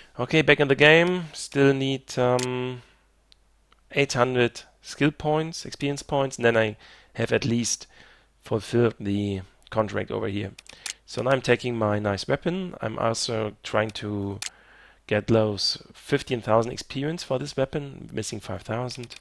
Okay, back in the game. Still need 800 skill points, experience points, and then I have at least fulfilled the contract over here. So now I'm taking my nice weapon. I'm also trying to get those 15,000 experience for this weapon, missing 5,000.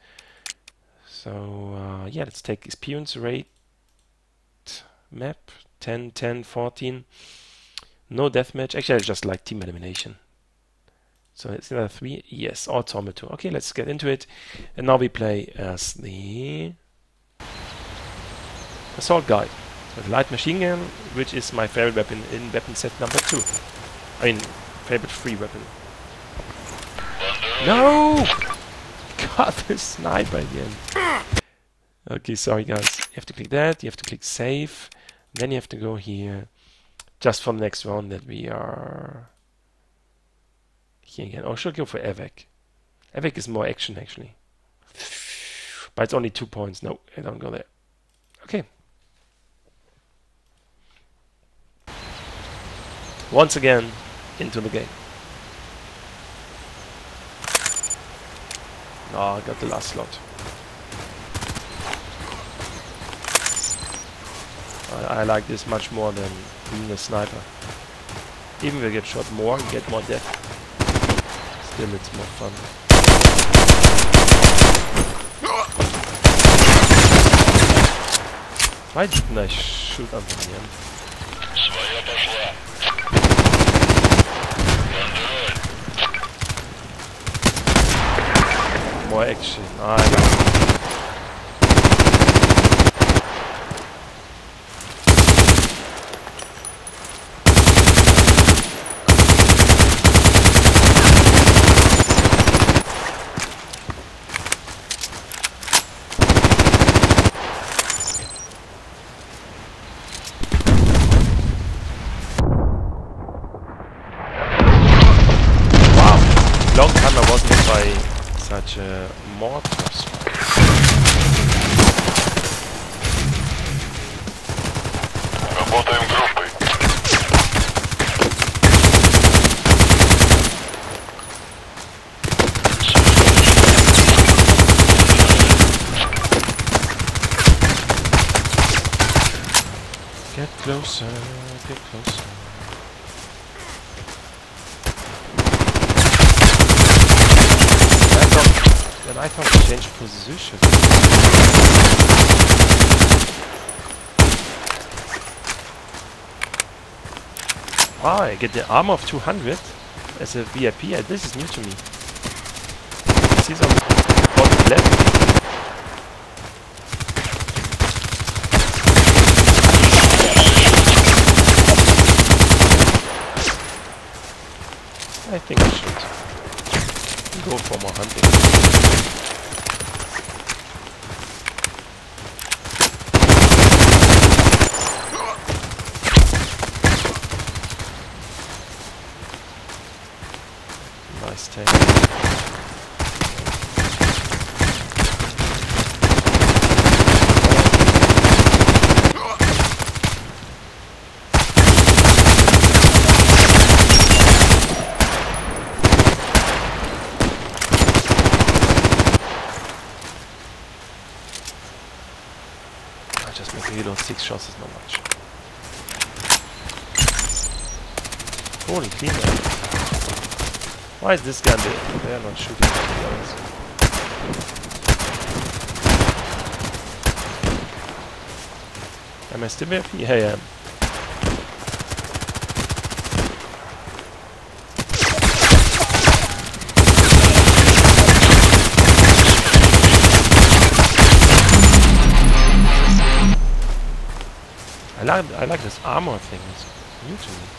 So yeah, let's take experience rate map 10, 10, 14. No deathmatch. Actually, I just like team elimination. So it's another 3. Yes, Sawmill 2. Okay, let's get into it. And now we play as the assault guy. So the light machine gun, which is my favorite weapon in weapon set number 2. I mean, favorite free weapon. No! God, the sniper again. Okay, sorry guys. You have to click that. You have to click save. Then you have to go here. Just for the next round that we are here again. Oh, I should go for Avec. Avec is more action actually. But it's only 2 points. No, I don't go there. Okay. Once again, into the game. Oh, I got the last slot. I like this much more than being a sniper. Even if you get shot more, you get more death. Still, it's more fun. Why didn't I shoot on the end? More action. I like it. Long time I wasn't hit by such a mortar strike. Работаем группой. Get closer, get closer. Then I thought to change position. Wow, I get the armor of 200 as a VIP. This is new to me. This is on the bottom left. I think I should go for more hunting. Nice take. I just make a reload. 6 shots is not much. Holy clean man. Why is this gun there? They are not shooting at the others. Am I still there? Yeah, I am. I like this armor thing. It's new to me.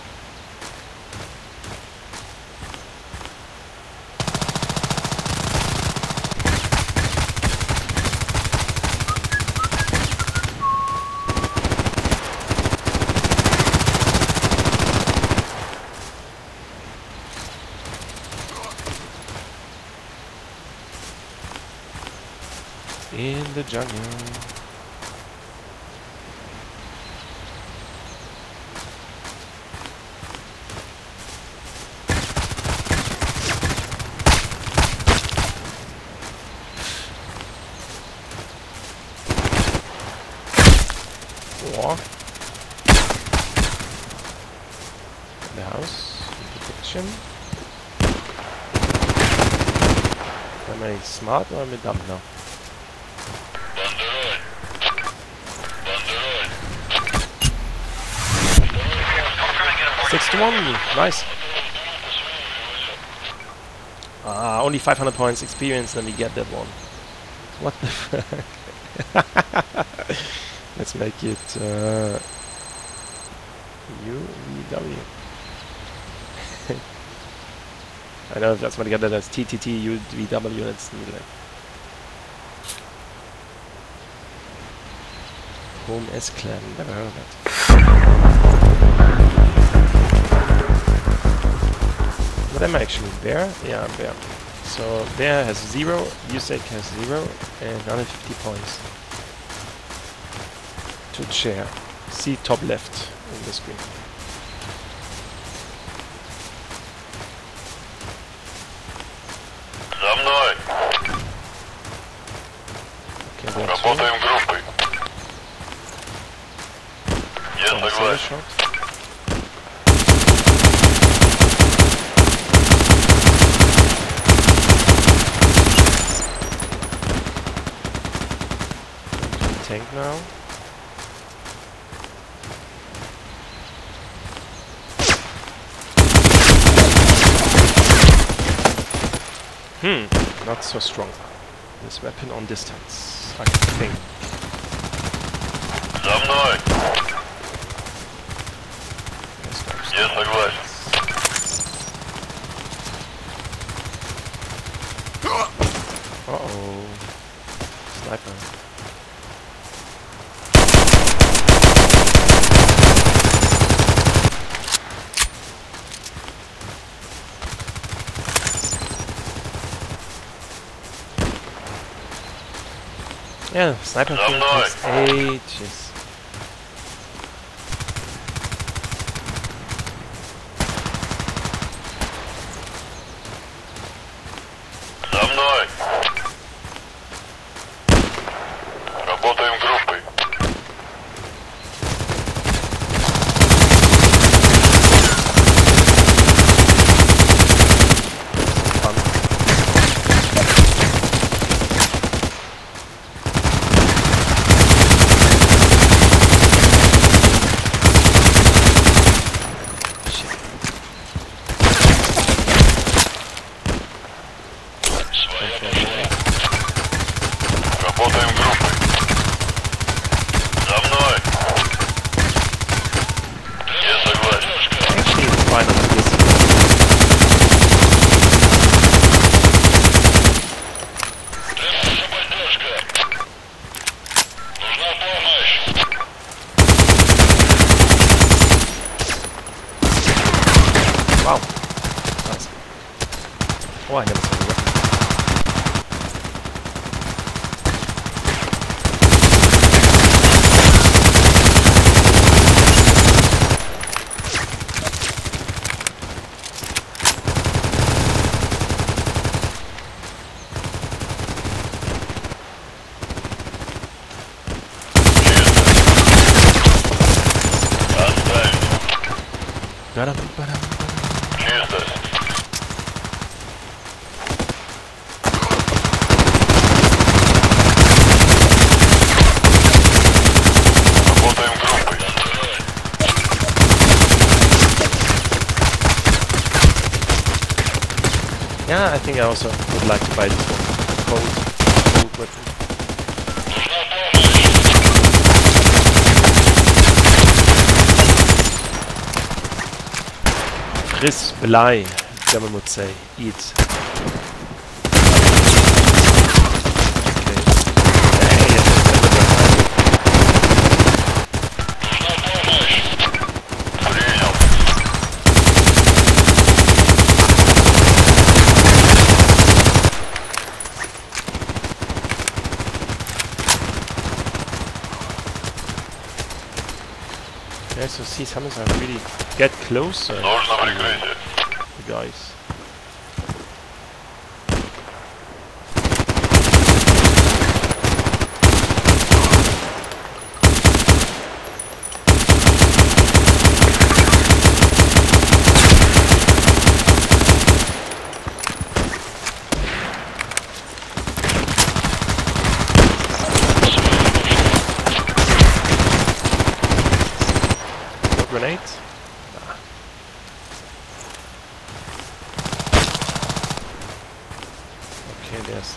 In the jungle. action. Am I smart or am I dumb now? 6-1, nice. Only 500 points experience, then we get that one. What the fuck? Let's make it UVW. I know if that's what I get that as TTT UVW, that's needed. Home S Clan, never heard of that. What am I actually? Bear? Yeah, I'm Bear. So Bear has 0, Yusek has 0, and 150 points. To chair. See top left on the screen. Okay, Работаем группой. Я согласен. Tank now. Not so strong. This weapon on distance, I think. За мной. Я согласен. Uh-oh. Sniper. Yeah, sniper thing takes ages. За мной. Работаем группой. Работаем группой. За мной. Я согласен. Actually, it's fine on this. Требуется поддержка. Нужна помощь. Wow. Nice. Oh, I never saw the weapon. Чисто. Работаем группой. Yeah, I think I also would like to buy this one. Cold weapon. Chris Belay, German would say, eat. Okay, so see, some of them really get closer. Нужно прикрытие. The guys. Yes.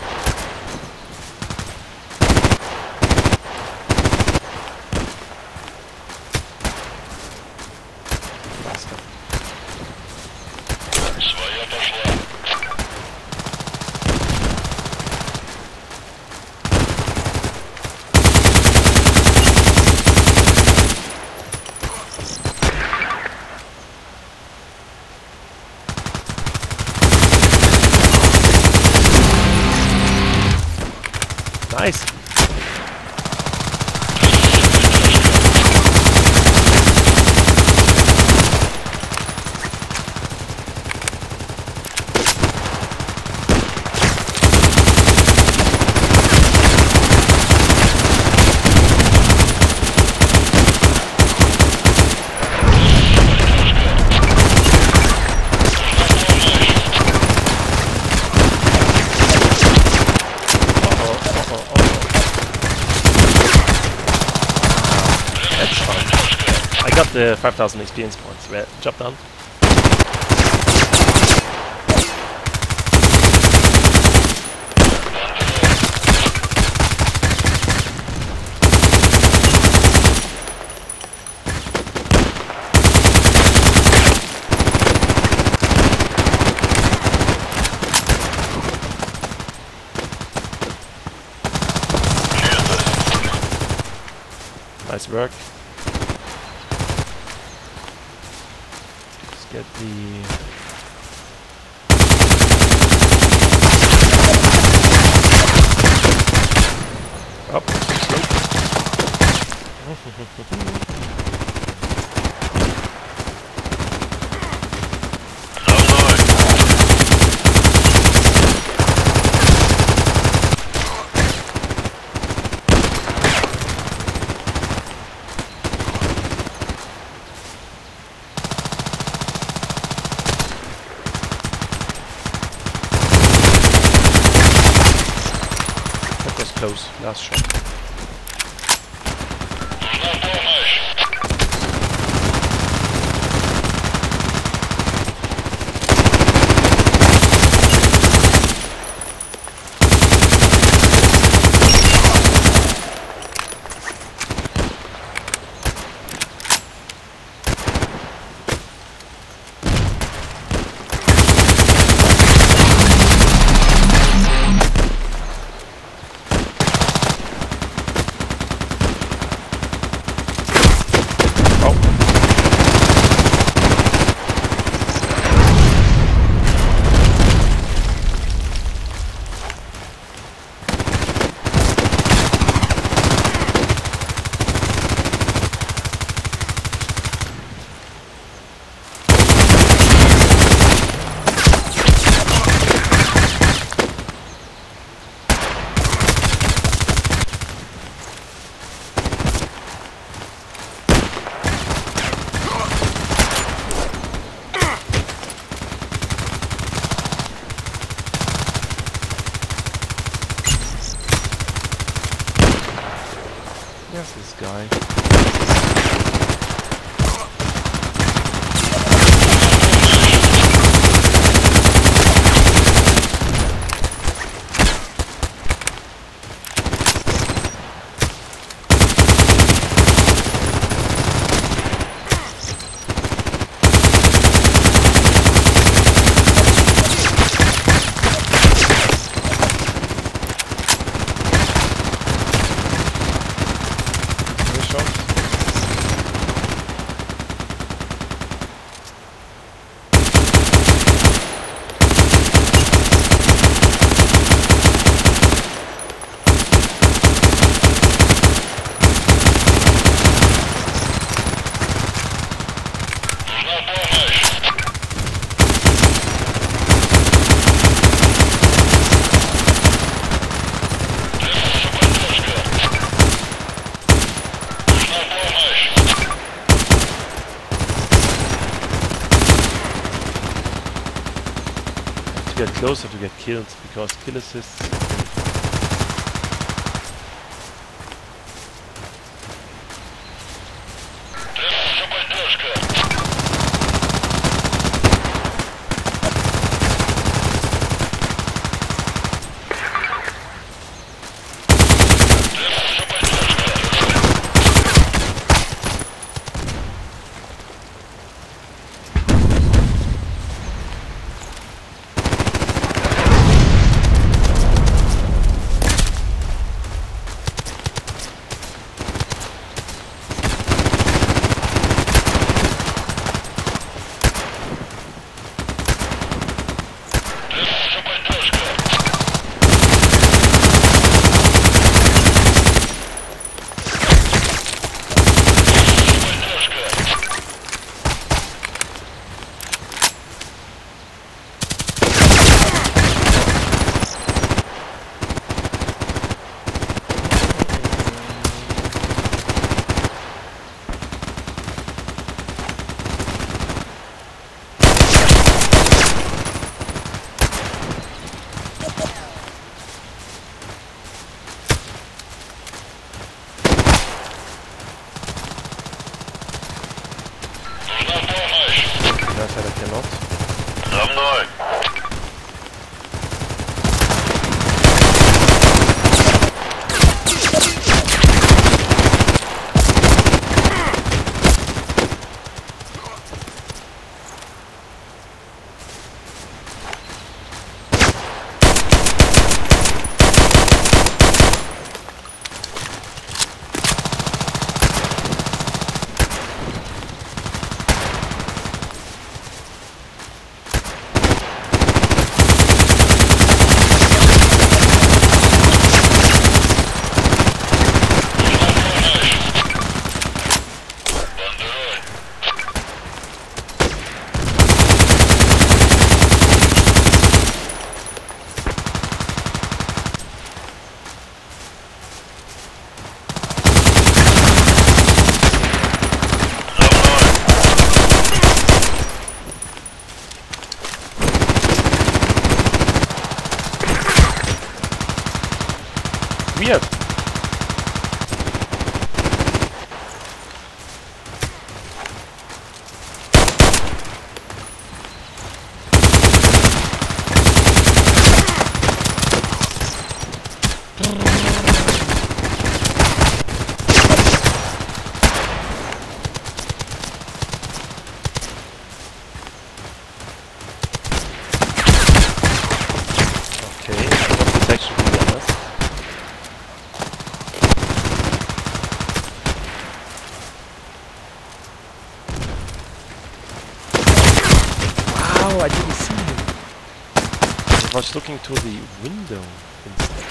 Bastard. Своя пошла. Nice. I got the 5,000 experience points. Well, job done. Nice work. Let's get the... Up. That was close. Last shot. There's this guy. Get closer to get killed because kill assists. weird. Okay, this actually be honest. Wow, I didn't see him. I was looking to the window instead.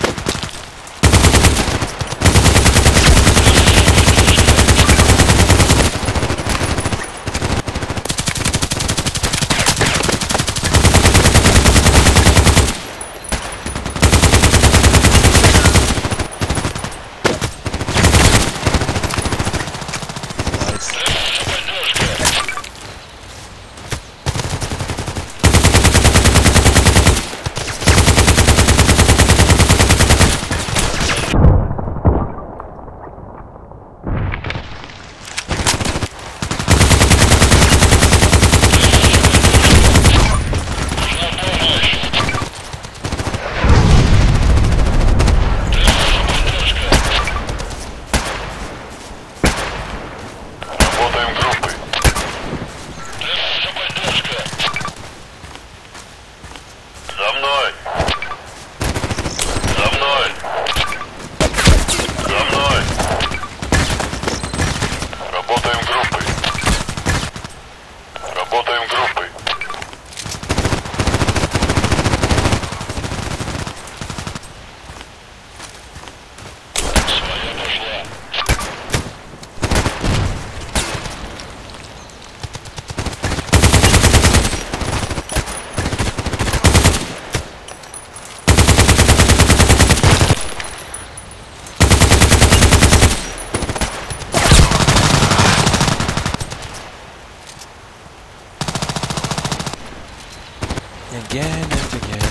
Again and again and again.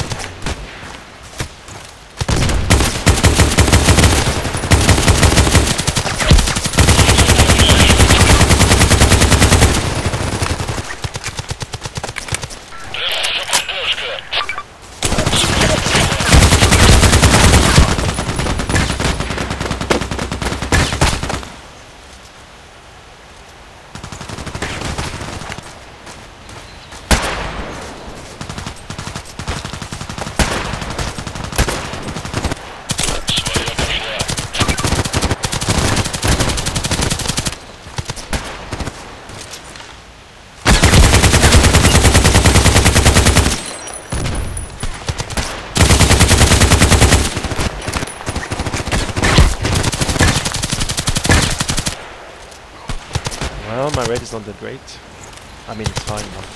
Well, my rate is not that great. I mean, it's fine, but...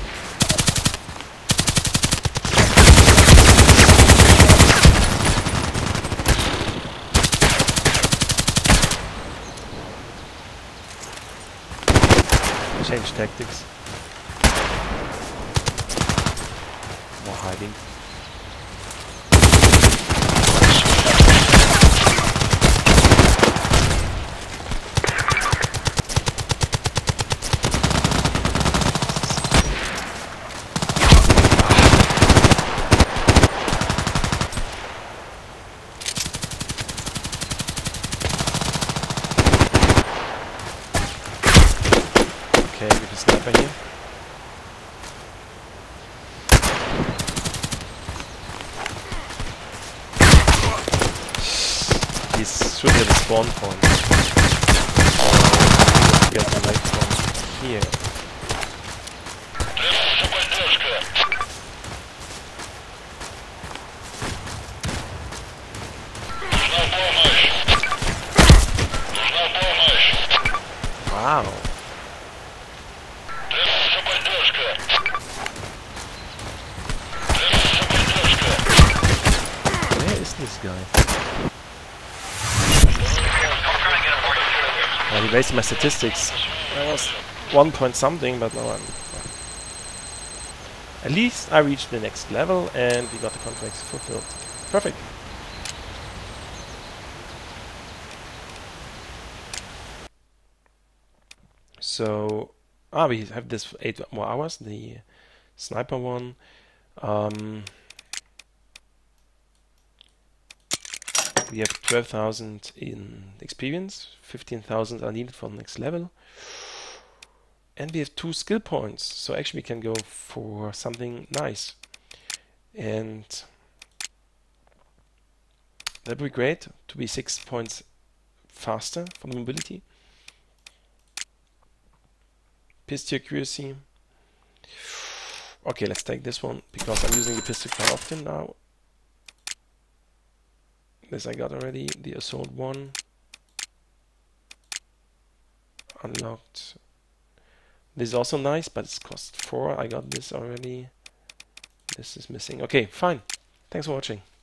change tactics. More hiding. Okay, with the sniper here. He's should have a spawn point. Get away from here. Wow. Where is this guy? Well, he wasted my statistics. I was 1 point something, but now I'm... At least I reached the next level and we got the contracts fulfilled. Perfect. So, we have this for 8 more hours, the sniper one. We have 12,000 in experience, 15,000 are needed for the next level. And we have 2 skill points, so actually we can go for something nice. And that would be great, to be 6 points faster for the mobility. Pistol accuracy. Okay, let's take this one, because I'm using the pistol quite often now. This I got already, the assault 1. Unlocked. This is also nice, but it's cost 4. I got this already. This is missing. Okay, fine. Thanks for watching.